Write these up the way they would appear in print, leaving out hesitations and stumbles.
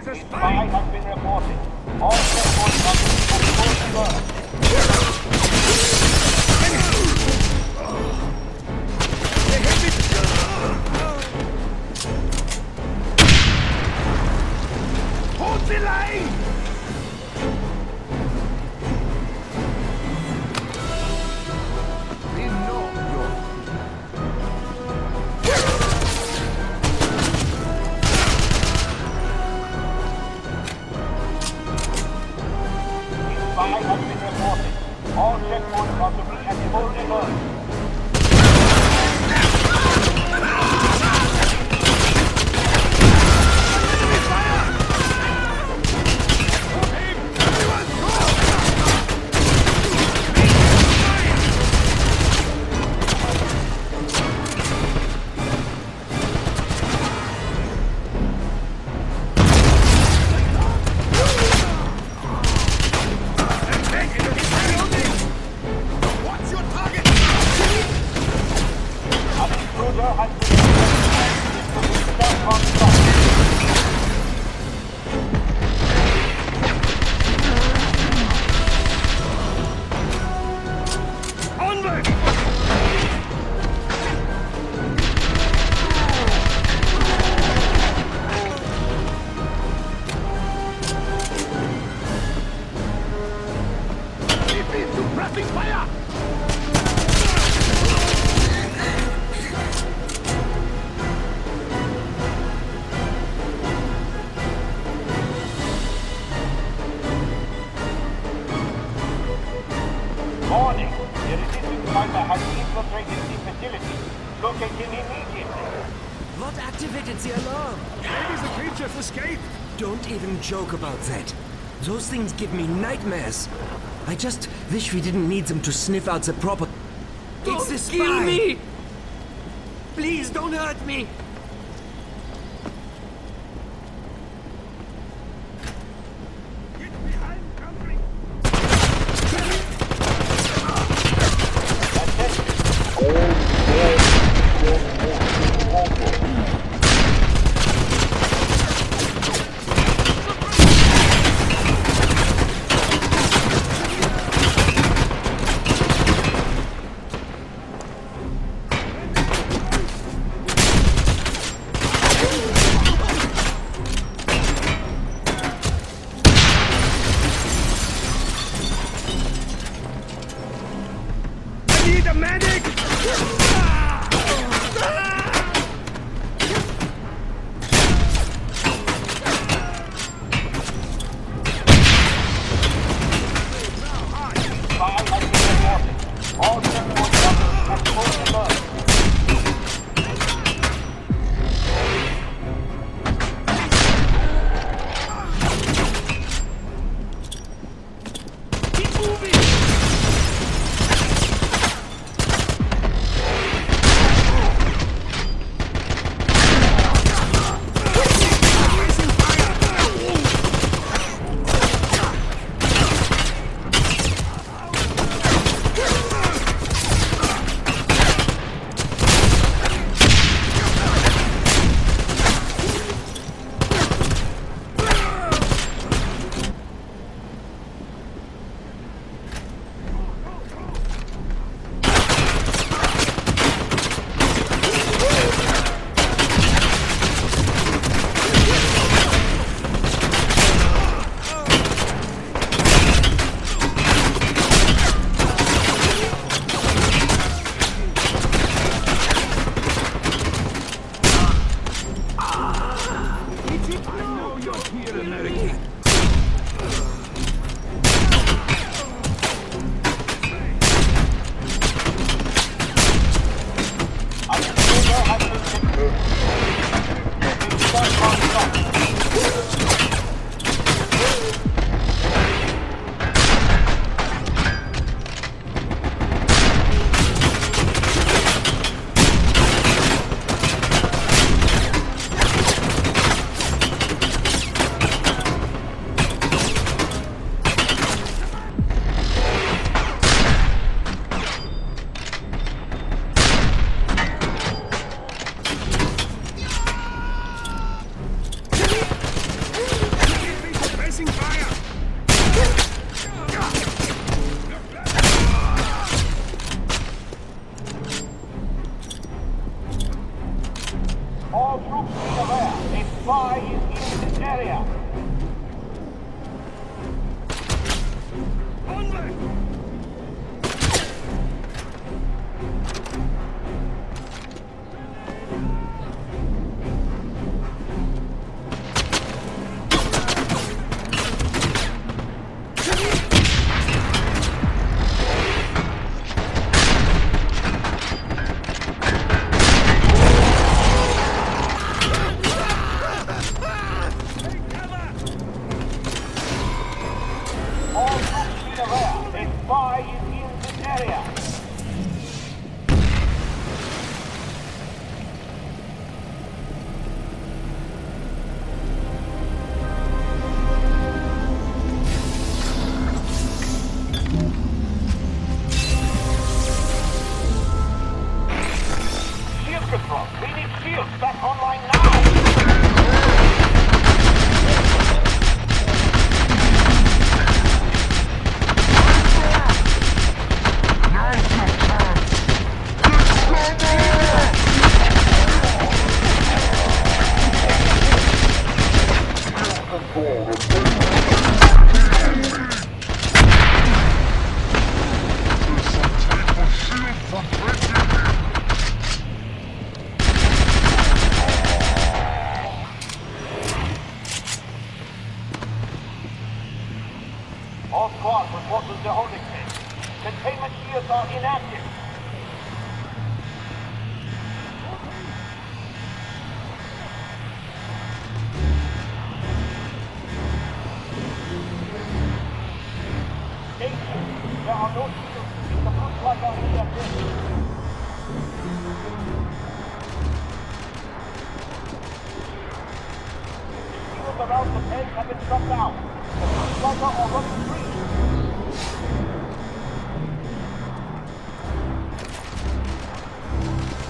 is a Spy spy! has been reported. All checkpoints are being confirmed. They hit me! Hold the line! We know you're... Spy has been reported. All checkpoints are to be at full alert. Warning! The resistance fighter has infiltrated the facility. Locate him immediately. What activated the alarm? Maybe the creatures escaped! Don't even joke about that. Those things give me nightmares. I just wish we didn't need them to sniff out the proper... It's the spy! Kill me! Please don't hurt me! Get behind, country! Need a medic! Spy has been reported. All checkpoints are at full alert. Keep moving!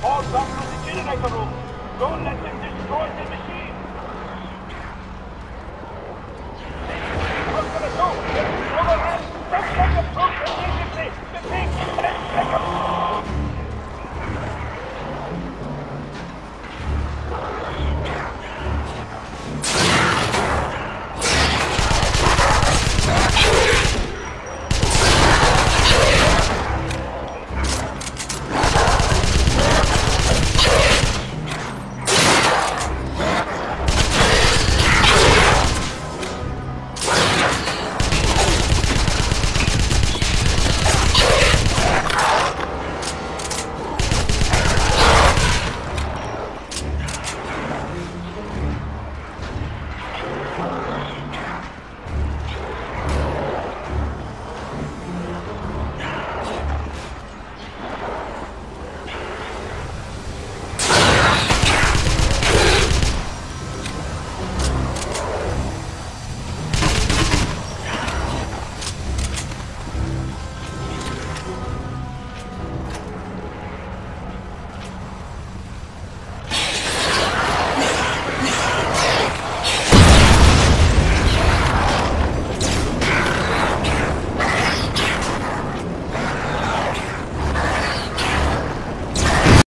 All come to the generator room. Don't let them destroy the machine.